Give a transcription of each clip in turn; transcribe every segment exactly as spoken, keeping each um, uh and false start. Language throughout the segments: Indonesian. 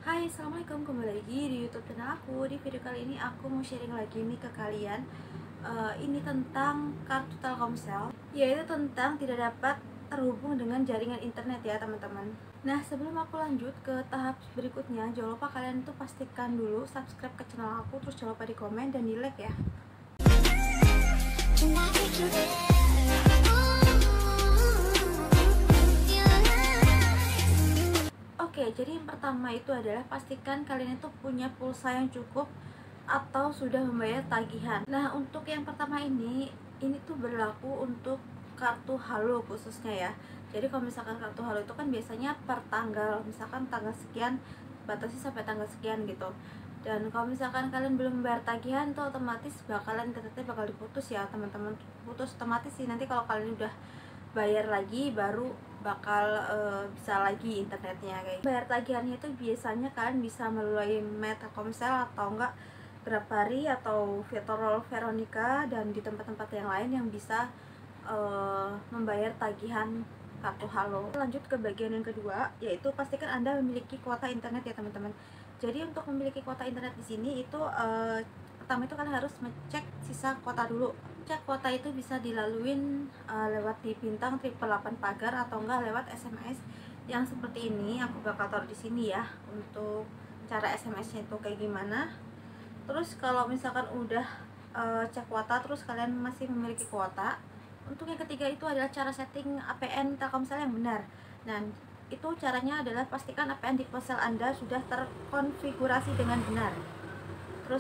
Hai, assalamualaikum, kembali lagi di YouTube channel aku. Di video kali ini aku mau sharing lagi nih ke kalian. Uh, ini tentang kartu Telkomsel, yaitu tentang tidak dapat terhubung dengan jaringan internet ya teman-teman. Nah, sebelum aku lanjut ke tahap berikutnya, jangan lupa kalian tuh pastikan dulu subscribe ke channel aku, terus jangan lupa di komen dan di like ya. Oke, jadi yang pertama itu adalah pastikan kalian itu punya pulsa yang cukup atau sudah membayar tagihan. Nah, untuk yang pertama ini, ini tuh berlaku untuk kartu Halo khususnya ya. Jadi kalau misalkan kartu Halo itu kan biasanya per tanggal, misalkan tanggal sekian, batasi sampai tanggal sekian gitu. Dan kalau misalkan kalian belum membayar tagihan, tuh otomatis bakalan internetnya bakal diputus ya teman-teman. Putus otomatis sih, nanti kalau kalian udah bayar lagi baru bakal e, bisa lagi internetnya kayak. Bayar tagihannya itu biasanya kalian bisa melalui Telkomsel atau enggak GrabHari atau Vitorol Veronica dan di tempat-tempat yang lain yang bisa e, membayar tagihan kartu Halo. Lanjut ke bagian yang kedua, yaitu pastikan Anda memiliki kuota internet ya teman-teman. Jadi untuk memiliki kuota internet di sini itu e, pertama itu kalian harus ngecek sisa kuota dulu. Cek kuota itu bisa dilaluin uh, lewat di bintang triple delapan pagar atau enggak lewat S M S yang seperti ini. Aku bakal taruh di sini ya untuk cara S M S-nya itu kayak gimana. Terus kalau misalkan udah uh, cek kuota terus kalian masih memiliki kuota, untuk yang ketiga itu adalah cara setting A P N Telkomsel yang benar. Nah, itu caranya adalah pastikan A P N di ponsel Anda sudah terkonfigurasi dengan benar. Terus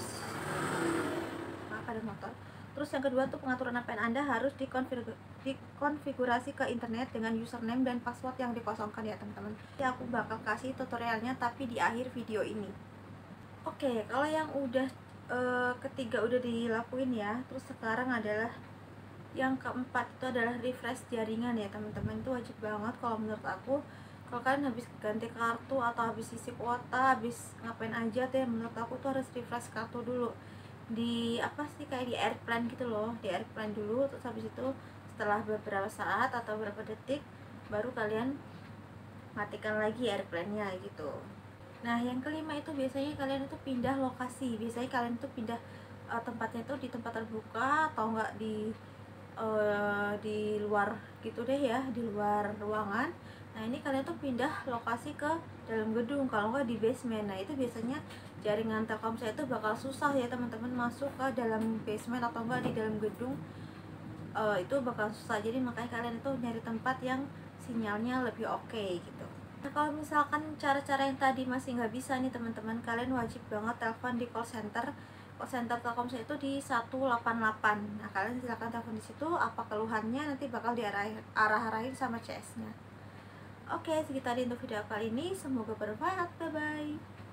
apa ada motor? Terus yang kedua tuh pengaturan A P N Anda harus dikonfigurasi ke internet dengan username dan password yang dikosongkan ya teman-teman. Ya aku bakal kasih tutorialnya tapi di akhir video ini. Oke, kalau yang udah e, ketiga udah dilakuin ya. Terus sekarang adalah yang keempat itu adalah refresh jaringan ya teman-teman. Itu wajib banget kalau menurut aku. Kalau kalian habis ganti kartu atau habis isi kuota, habis ngapain aja tuh ya, menurut aku tuh harus refresh kartu dulu di apa sih kayak di airplane gitu loh, di airplane dulu. Terus habis itu setelah beberapa saat atau beberapa detik baru kalian matikan lagi airplane-nya gitu. Nah yang kelima itu biasanya kalian itu pindah lokasi. Biasanya kalian itu pindah uh, tempatnya itu di tempat terbuka atau enggak di uh, di luar gitu deh ya, di luar ruangan. Nah ini kalian tuh pindah lokasi ke dalam gedung, kalau enggak di basement. Nah itu biasanya jaringan Telkomsel itu bakal susah ya teman-teman masuk ke dalam basement atau enggak di dalam gedung, uh, itu bakal susah. Jadi makanya kalian itu nyari tempat yang sinyalnya lebih oke okay, gitu. Nah kalau misalkan cara-cara yang tadi masih nggak bisa nih teman-teman, kalian wajib banget telepon di call center. Call center Telkomsel itu di satu delapan delapan. Nah kalian silakan telepon di situ, apa keluhannya nanti bakal diarahin arah-arahin sama C S-nya. Oke, segitu tadi untuk video kali ini, semoga bermanfaat. Bye bye.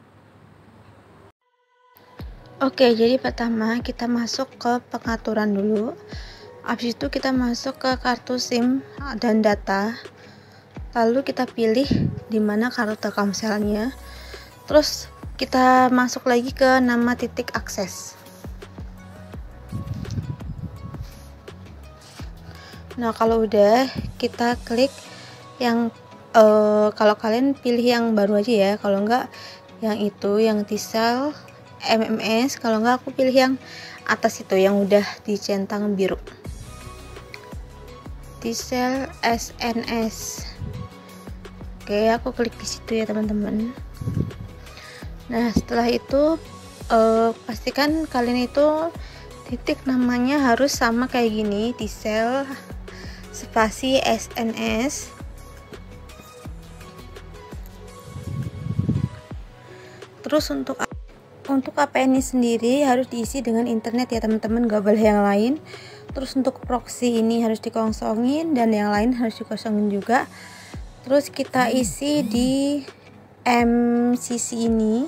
Oke, jadi pertama kita masuk ke pengaturan dulu. Habis itu kita masuk ke kartu SIM dan data. Lalu kita pilih di mana kartu Telkomselnya. Terus kita masuk lagi ke nama titik akses. Nah, kalau udah kita klik yang uh, kalau kalian pilih yang baru aja ya. Kalau enggak yang itu yang T-Cell M M S, kalau enggak aku pilih yang atas itu yang udah dicentang biru, T-Cell S N S. Oke, aku klik di situ ya teman-teman. Nah setelah itu eh, pastikan kalian itu titik namanya harus sama kayak gini, T-Cell spasi S N S. Terus untuk Untuk A P N ini sendiri harus diisi dengan internet ya teman-teman, gak boleh yang lain. Terus untuk proxy ini harus dikosongin dan yang lain harus dikosongin juga. Terus kita isi di M C C ini.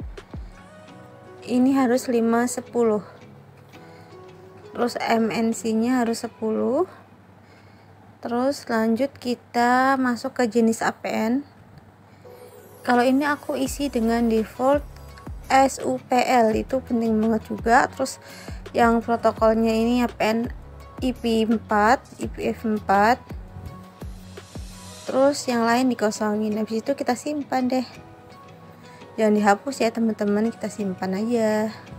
Ini harus lima sepuluh. Terus M N C-nya harus sepuluh. Terus lanjut kita masuk ke jenis A P N. Kalau ini aku isi dengan default S U P L, itu penting banget juga. Terus yang protokolnya ini A P N I P empat, I P F empat. Terus yang lain dikosongin. Habis itu kita simpan deh. jangan dihapus ya teman-teman, kita simpan aja.